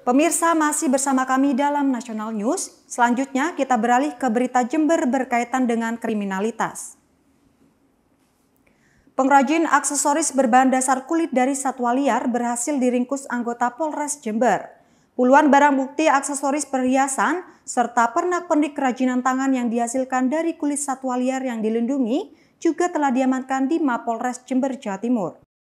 Pemirsa, masih bersama kami dalam National News. Selanjutnya kita beralih ke berita Jember berkaitan dengan kriminalitas. Pengrajin aksesoris berbahan dasar kulit dari satwa liar berhasil diringkus anggota Polres Jember. Puluhan barang bukti aksesoris perhiasan serta pernak-pernik kerajinan tangan yang dihasilkan dari kulit satwa liar yang dilindungi juga telah diamankan di Mapolres Jember, Jawa Timur.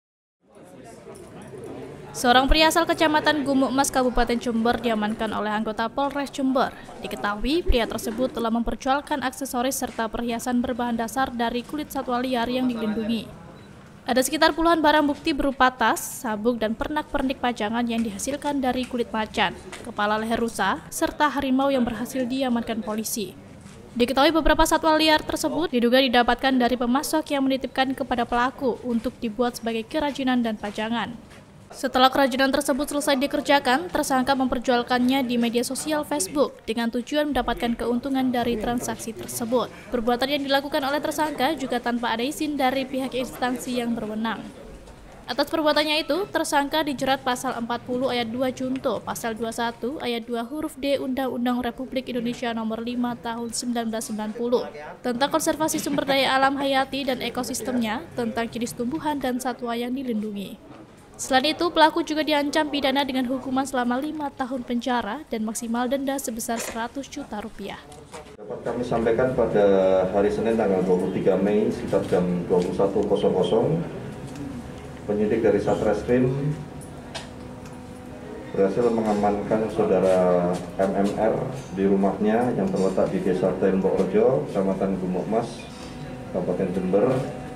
Seorang pria asal Kecamatan Gumukmas, Kabupaten Jember diamankan oleh anggota Polres Jember. Diketahui pria tersebut telah memperjualkan aksesoris serta perhiasan berbahan dasar dari kulit satwa liar yang dilindungi. Ada sekitar puluhan barang bukti berupa tas, sabuk, dan pernak-pernik pajangan yang dihasilkan dari kulit macan, kepala leher rusa, serta harimau yang berhasil diamankan polisi. Diketahui beberapa satwa liar tersebut diduga didapatkan dari pemasok yang menitipkan kepada pelaku untuk dibuat sebagai kerajinan dan pajangan. Setelah kerajinan tersebut selesai dikerjakan, tersangka memperjualkannya di media sosial Facebook dengan tujuan mendapatkan keuntungan dari transaksi tersebut. Perbuatan yang dilakukan oleh tersangka juga tanpa ada izin dari pihak instansi yang berwenang. Atas perbuatannya itu, tersangka dijerat pasal 40 ayat 2 Junto, pasal 21 ayat 2 huruf D Undang-Undang Republik Indonesia Nomor 5 Tahun 1990 tentang konservasi sumber daya alam hayati dan ekosistemnya, tentang jenis tumbuhan dan satwa yang dilindungi. Selain itu, pelaku juga diancam pidana dengan hukuman selama 5 tahun penjara dan maksimal denda sebesar 100 juta rupiah. Dapat kami sampaikan pada hari Senin tanggal 23 Mei sekitar jam 21.00, penyidik dari Satreskrim berhasil mengamankan saudara MMR di rumahnya yang terletak di Desa Tembok Rejo, Kecamatan Gumukmas, Kabupaten Jember,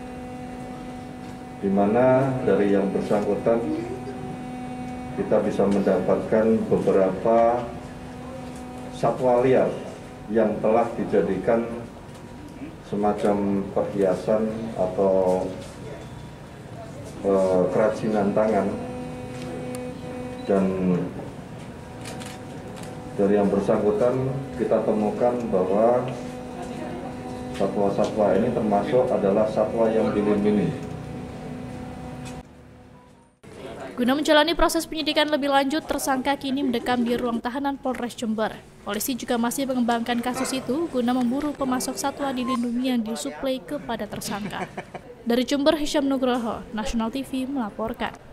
di mana dari yang bersangkutan kita bisa mendapatkan beberapa satwa liar yang telah dijadikan semacam perhiasan atau kerajinan tangan, dan dari yang bersangkutan kita temukan bahwa satwa-satwa ini termasuk adalah satwa yang dilindungi. Guna menjalani proses penyidikan lebih lanjut, tersangka kini mendekam di ruang tahanan Polres Jember. Polisi juga masih mengembangkan kasus itu guna memburu pemasok satwa dilindungi yang disuplai kepada tersangka. Dari Jember, Hisyam Nugroho, National TV melaporkan.